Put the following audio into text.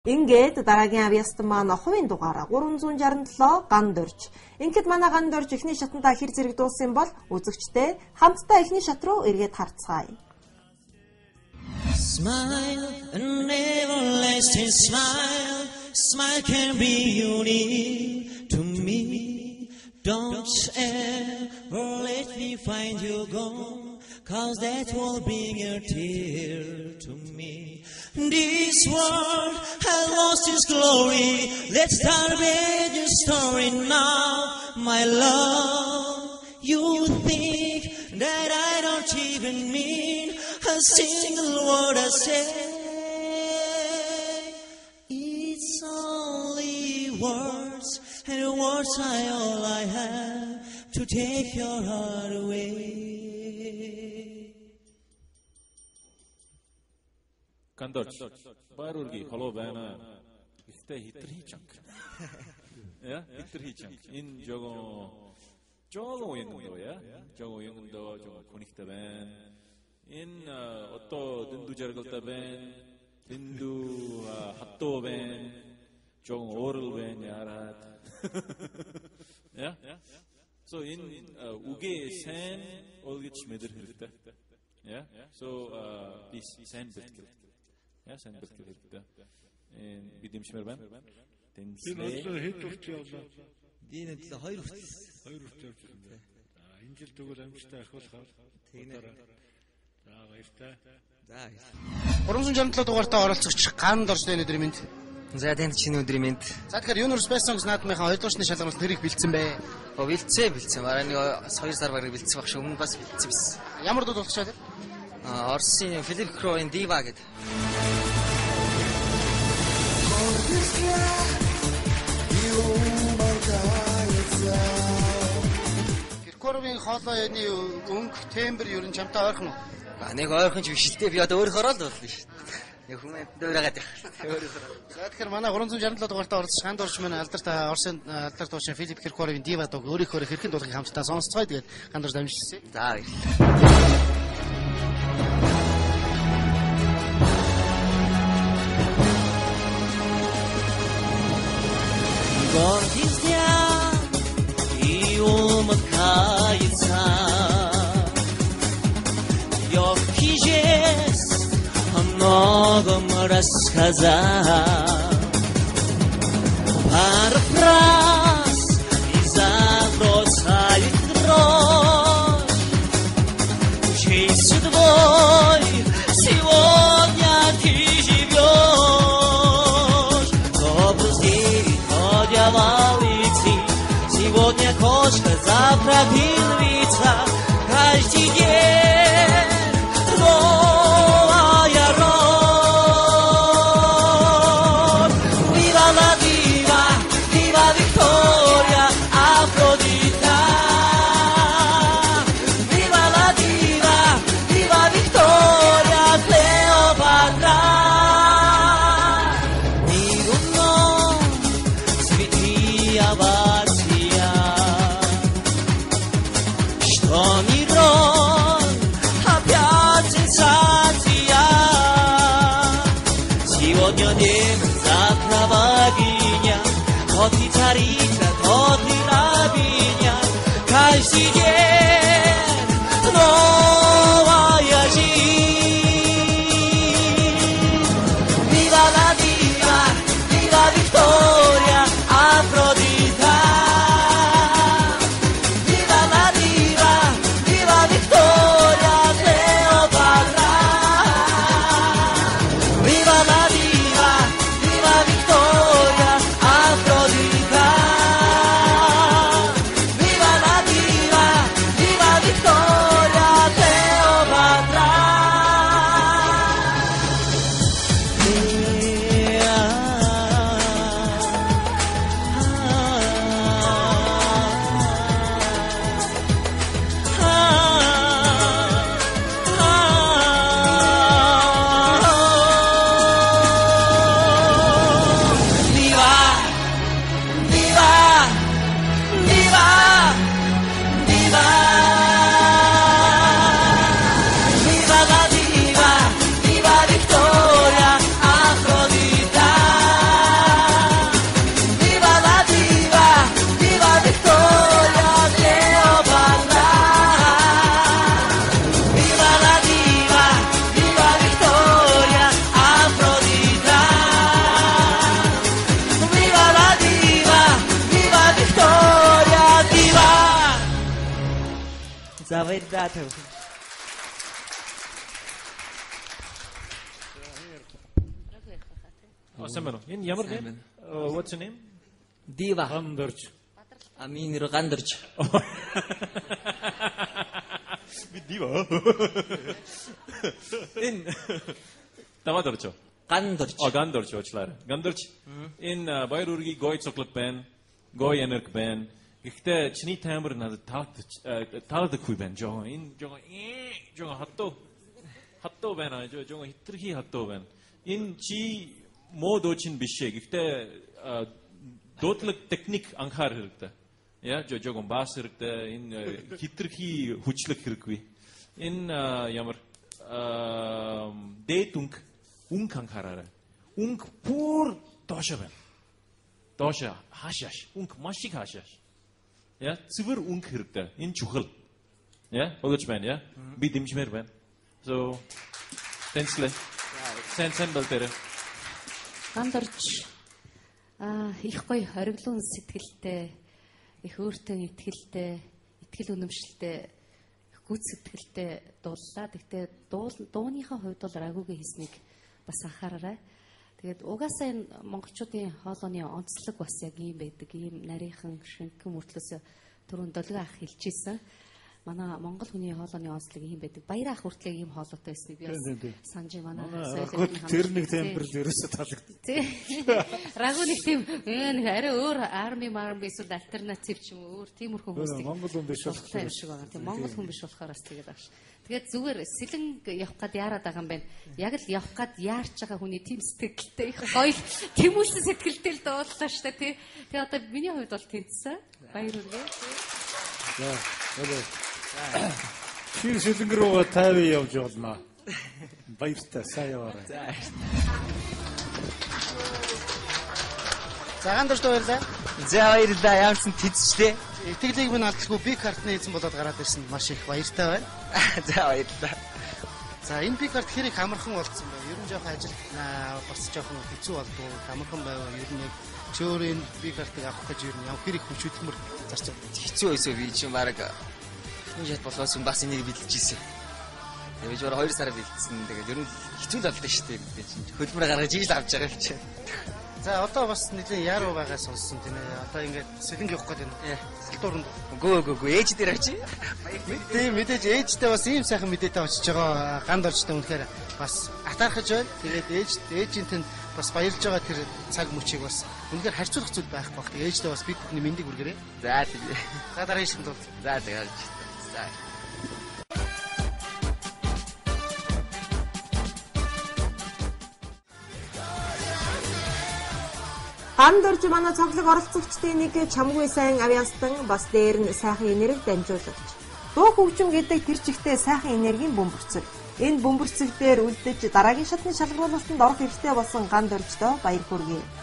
Ингээд дараагийн авьяаст маань хувийн дугаараа 367 ганд орж. Ингээд манай ганд орж эхний шатандаа хэр зэрэг дууссан бол үзэгчтэй хамтдаа эхний шат руу эргээд харцгаая. Smile, a everlasting smile. Smile can be unique to me. Don't ever let me find you gone, 'cause that will bring a tear to me. This world has lost its glory. Let's start a new story now, my love. You think that I don't even mean a single word I say. It's only words, and words are all I have to take your heart away. Gandorch, Barurgi, hello, Bana. Ихтэй хитэр хийж анг. Яа, хитэр хийж анг. Энэ жогоо уянгандоо яа. Жогоо уянгандоо жогоо хүнийхтэй байна. Энэ одоо дэндүү жаргалтай байна. Дэндүү хаттуу байна. Жогоо оорл байна яарад. Яа. So энэ үгээ сайн олгож мэдэр хэрэгтэй. Yeah. So this сайн бэлтгэл. Yeah, сайн бэлтгэл хэрэгтэй. Бидэмшмэр байна. Энэ хэд хүрч явлаа? Дийнэ 2 хүрч. 2 хүрч явж байна. Энэ жил тэгвэл амжилттай ахиулахаар. Тэгнэ. За баяртай. За. 367 дугаартаа оролцогч ганд орсны өдрийн мэнд. За танд шинэ өдрийн мэнд. За тэгэхээр Universe Best Songs наадмынхаа 2 дуусны шалгаруулалт нэрийг бэлдсэн бэ? Бэлдсэн. Бараа нэг 2 сар бараг бэлдсэн баг шүү. Өмнө бас бэлдсэн биз. Ямар дуу болгочоо тэр? Орсын Philip Crow-ийн Diva гэдэг. Киркоровын хоолойны өнгө тембр ер нь чамтай ойрхон уу? Нэг ойрхон ч биш л дээ. Би одоо өөрөөр л болно шүү. Яг хүмүүс дөөрөөгээд байх. За тэгэхээр манай 367 дугаартаа оролцож ганд орч манай алдартай Орсын алдар дуучин Philip Kirkorov-ийн Diva дуу өөрийнхөө хэрхэн дуулахыг хамтдаа сонсцгоё. Тэгээд ганд орж дамжчихъя. За баярлалаа. Гордизня и умыкается, легкий жест о многом рассказал. Пара фраз и забросает дрожь, чей судьбой сегодня ты живешь. Добрый день. Идти. Сегодня кошка, завтра пингвица, каждый день новая роль. Viva la diva, viva Victoria, Afrodita. Viva la diva, viva Victoria, Cleopatra. Что мирон опять сенсация. Сегодня небо, завтра богиня, то ты царица, то ты рабыня. Каждый день новая жизнь. Viva la diva, viva Victoria, Afrodita. Viva la diva, viva Victoria, Cleopatra. Viva la diva, viva Victoria, Afrodita. За баярлалаа төв. Сайн байна уу? Энэ ямар нэр? What's your name? Дива. Гандорч. Аминэр гандорч. Би дива. Энэ Тавадорч. Гандорч. Гандорч уучлаарай. Гандорч энэ баяр үргийн гой цоглог байна. Гой энерги байна. Гэхдээ чиний таймер надад таадаггүй байна. Жоо энэ жоо хатуу байна. Жоо хитрхи хатуу байна. Энэ чи модо чин биш ээ. Гэхдээ дуудлага техник анхаар хэрэгтэй. Яа жоо бас хэрэгтэй. Энэ хитрхи хүчлэг хэрэггүй. Энэ ямар дэтунг унг анхаараарай. Унг пүр доошо байна. Доошо хаашааш. Унг маш их хаашааш. Яа цэвэр унг хэрэгтэй. Энэ чухал. Яа бодож байна яа. Би дэмжмээр байна. So тэнцлээ. Сэн бэлтэрэ. Гандорч их гоё хориглон сэтгэлтэй, их өөртөө итгэлтэй, итгэл үнэмшилтэй, их гүн сэтгэлтэй дууллаа. Тэгтээ дууныхаа хувьд бол рагуугийн хийснийг бас анхаараарай. Тэгээд угаасаа энэ монголчуудын хоолойны онцлог бас яг ийм байдаг. Ийм нарийнхан, шингэн мөртлөөс түрүүн долгио ах хэлчихсэн. Манай монгол хүний хоолойны онцлог ийм байдаг. Баяр ах хүртлээ ийм хоолойтой байсныг би бас санаж манай соёлын Тэр нэг темперл ерөөсө таалагдсан. Тий. Рагу нэг тийм нэг арай өөр арми эсвэл альтернатив ч юм уу өөр тиймэрхүү хүмүүс тийм Монгол хүн биш болох шиг байгаа. Тийм монгол хүн биш болохоор бас тэгээд авш. Тэгээд зүгээр сэлэнг явах гад яарад байгаа юм байна. Яг л явах гад яарч байгаа хүний тийм сэтгэлтэй их гоё тэмүүлсэн сэтгэлтэй л дууллаа штэ тий. Тэгээд одоо миний хувьд бол тэнцсэн. Баяр үргээ. За, болоо. Чи сэлэнг рүү 50 явж болно. Баяртай сайн яваарай. За гандорч баярлаа. За баярлалаа. Яамсан тэзчлээ. Итгэлийг минь алдалгүй би картны эзэн болоод гараад ирсэн маш их баяртай байна. За баярлалаа. За энэ би карт хэрэг амархан болцсон байна. Ер нь жоохон ажил бас жоохон хэцүү болдгоо. Амархан байваа. Ер нь яг чөөрийн би картыг авах гэж ер нь ямар хэрэг хүч хөдөлмөр зарч байгаа. Хэцүү байсан би чинь баг энэ жат болохоос бас энийг бэлдэж ийсэн. Тэгээд жоор 2 сар бэлдсэн. Тэгээд ер нь хэцүү л болдог шүү дээ. Бид чинь хөдөлмөр гаргаж ийг л авч байгаа юм чинь. За одоо бас нэгэн яруу байгаа сонссон тийм ээ. Одоо ингээд сэлэнг явах гэдэг нь. Сэлтууранд. Гөө ээж дээр очив. Мэдээж ээжтэй бас ийм сайхан мэдээтэй очиж байгаа ганд орчтой үнэхээр бас атаархаж байна. Тэгээд ээжийнтэнд бас баярлж байгаа тэр цаг мөчийг бас үнэхээр харьцуулах зүйл байхгүй баг. Тэгээд ээжтэй бас бид бүхний мэндийг хүргээрэй. За тийм. За дараагийн шин тул. За тэгээд. За. Гандорж манай цоглог оролцогчдын нэг чамгүй сайн авьяастан бас дээр нь сайхан энерги дамжуулагч. Дуу хөгжим гэдэг тэр чигтээ сайхан энергийн бөмбөрцөг. Энэ бөмбөрцөг дээр үлдэж дараагийн шатны шалгаруулалтанд орох хэрэгтэй болсон Гандорждоо баяр хүргэе.